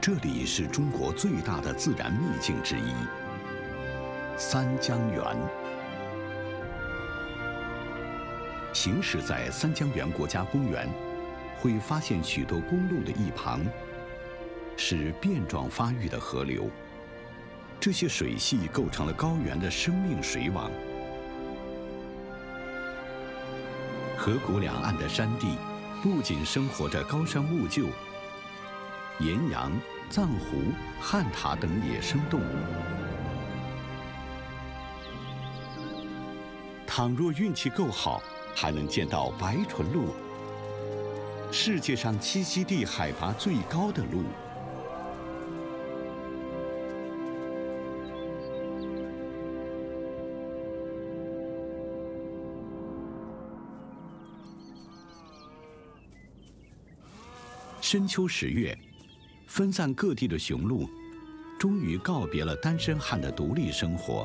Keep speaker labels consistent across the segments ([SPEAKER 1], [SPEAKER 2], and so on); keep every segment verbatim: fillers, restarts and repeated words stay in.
[SPEAKER 1] 这里是中国最大的自然秘境之一——三江源。行驶在三江源国家公园，会发现许多公路的一旁是变状发育的河流，这些水系构成了高原的生命水网。河谷两岸的山地不仅生活着高山兀鹫、岩羊、藏狐、旱獭等野生动物。倘若运气够好，还能见到白唇鹿，世界上栖息地海拔最高的鹿。深秋十月，分散各地的雄鹿终于告别了单身汉的独立生活。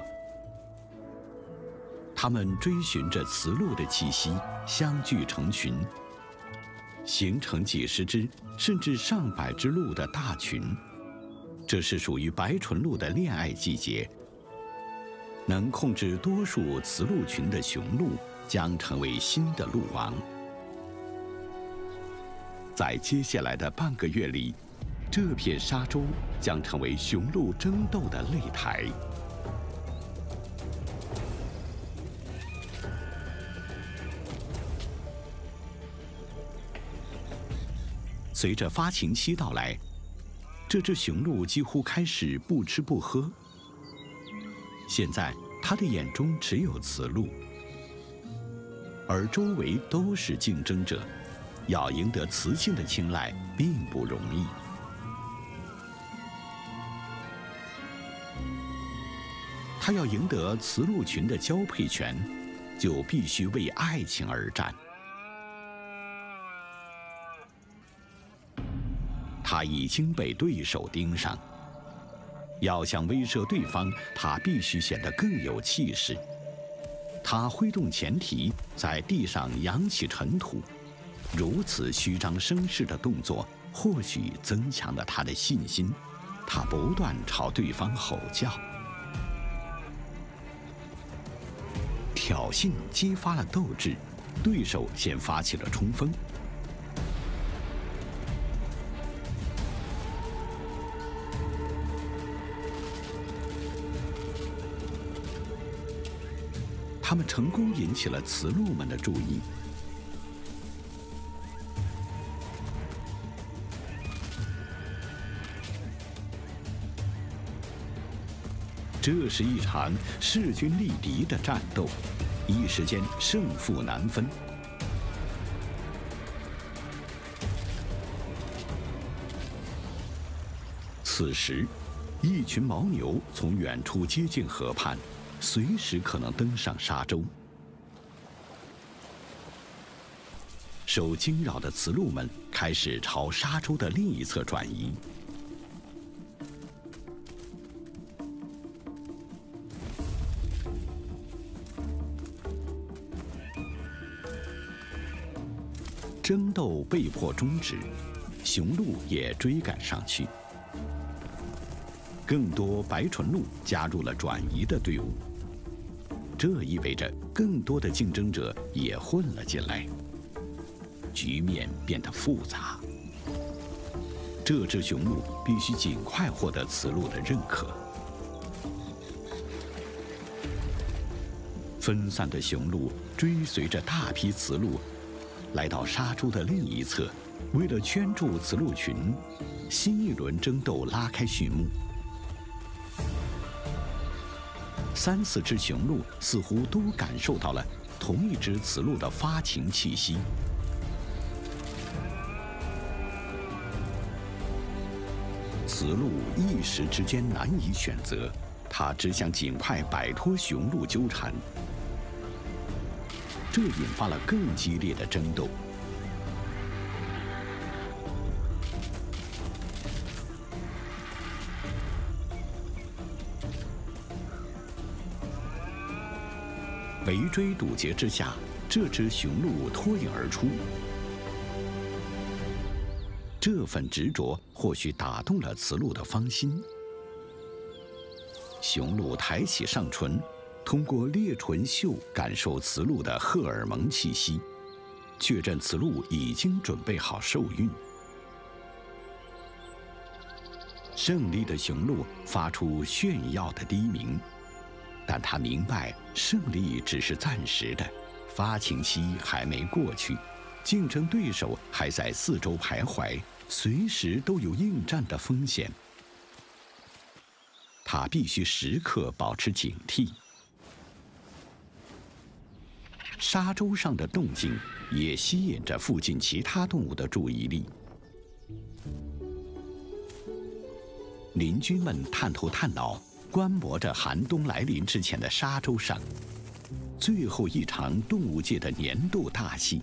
[SPEAKER 1] 它们追寻着雌鹿的气息，相聚成群，形成几十只甚至上百只鹿的大群。这是属于白唇鹿的恋爱季节。能控制多数雌鹿群的雄鹿将成为新的鹿王。在接下来的半个月里，这片沙洲将成为雄鹿争斗的擂台。随着发情期到来，这只雄鹿几乎开始不吃不喝。现在，它的眼中只有雌鹿，而周围都是竞争者。要赢得雌性的青睐并不容易。他要赢得雌鹿群的交配权，就必须为爱情而战。他已经被对手盯上，要想威慑对方，他必须显得更有气势。他挥动前蹄，在地上扬起尘土。如此虚张声势的动作，或许增强了他的信心。他不断朝对方吼叫，挑衅激发了斗志。对手先发起了冲锋，他们成功引起了雌鹿们的注意。这是一场势均力敌的战斗，一时间胜负难分。此时，一群牦牛从远处接近河畔，随时可能登上沙洲。受惊扰的雌鹿们开始朝沙洲的另一侧转移。争斗被迫终止，雄鹿也追赶上去。更多白唇鹿加入了转移的队伍，这意味着更多的竞争者也混了进来。局面变得复杂。这只雄鹿必须尽快获得雌鹿的认可。分散的雄鹿追随着大批雌鹿来到沙洲的另一侧，为了圈住雌鹿群，新一轮争斗拉开序幕。三四只雄鹿似乎都感受到了同一只雌鹿的发情气息。雌鹿一时之间难以选择，它只想尽快摆脱雄鹿纠缠。这引发了更激烈的争斗。围追堵截之下，这只雄鹿脱颖而出。 这份执着或许打动了雌鹿的芳心。雄鹿抬起上唇，通过裂唇嗅感受雌鹿的荷尔蒙气息，确认雌鹿已经准备好受孕。胜利的雄鹿发出炫耀的低鸣，但他明白胜利只是暂时的，发情期还没过去，竞争对手还在四周徘徊，随时都有应战的风险。他必须时刻保持警惕。沙洲上的动静也吸引着附近其他动物的注意力。邻居们探头探脑，观摩着寒冬来临之前的沙洲上最后一场动物界的年度大戏。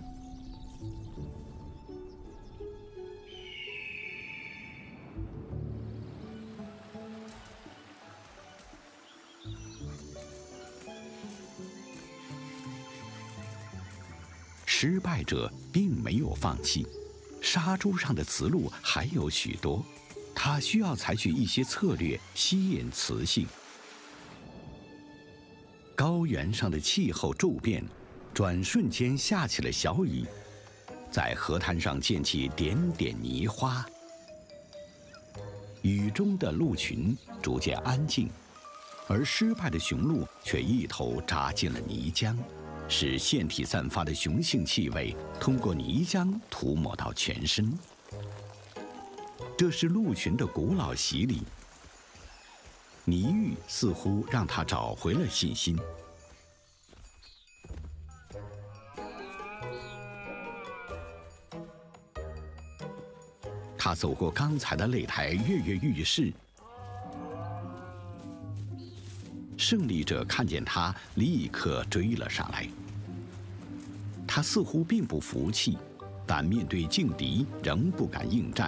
[SPEAKER 1] 失败者并没有放弃，沙洲上的雌鹿还有许多，它需要采取一些策略吸引雌性。高原上的气候骤变，转瞬间下起了小雨，在河滩上溅起点点泥花。雨中的鹿群逐渐安静，而失败的雄鹿却一头扎进了泥浆，使腺体散发的雄性气味通过泥浆涂抹到全身。这是鹿群的古老洗礼。泥浴似乎让它找回了信心。他走过刚才的擂台，跃跃欲试。胜利者看见他，立刻追了上来。他似乎并不服气，但面对劲敌，仍不敢应战。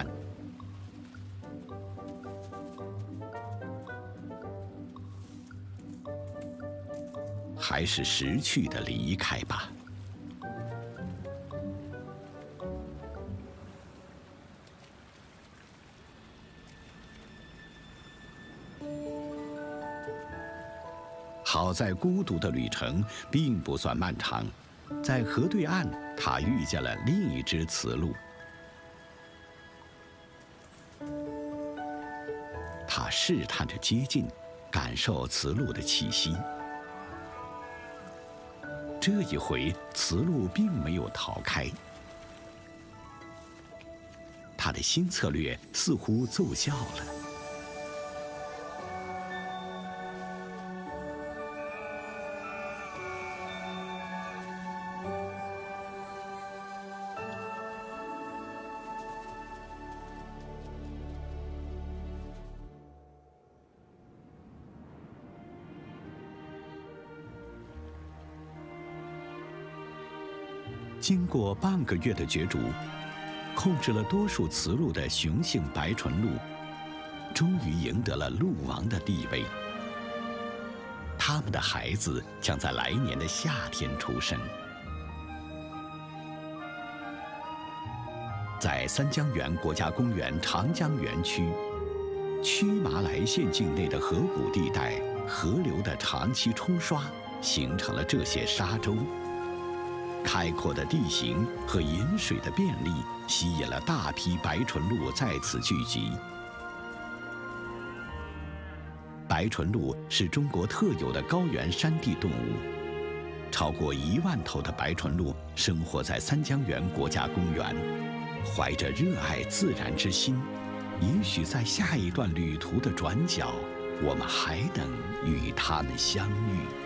[SPEAKER 1] 还是识趣地离开吧。好在孤独的旅程并不算漫长，在河对岸，他遇见了另一只雌鹿。他试探着接近，感受雌鹿的气息。这一回，雌鹿并没有逃开。他的新策略似乎奏效了。经过半个月的角逐，控制了多数雌鹿的雄性白唇鹿，终于赢得了鹿王的地位。他们的孩子将在来年的夏天出生。在三江源国家公园长江园区，曲麻来县境内的河谷地带，河流的长期冲刷，形成了这些沙洲。开阔的地形和饮水的便利，吸引了大批白唇鹿在此聚集。白唇鹿是中国特有的高原山地动物，超过一万头的白唇鹿生活在三江源国家公园，怀着热爱自然之心，也许在下一段旅途的转角，我们还能与它们相遇。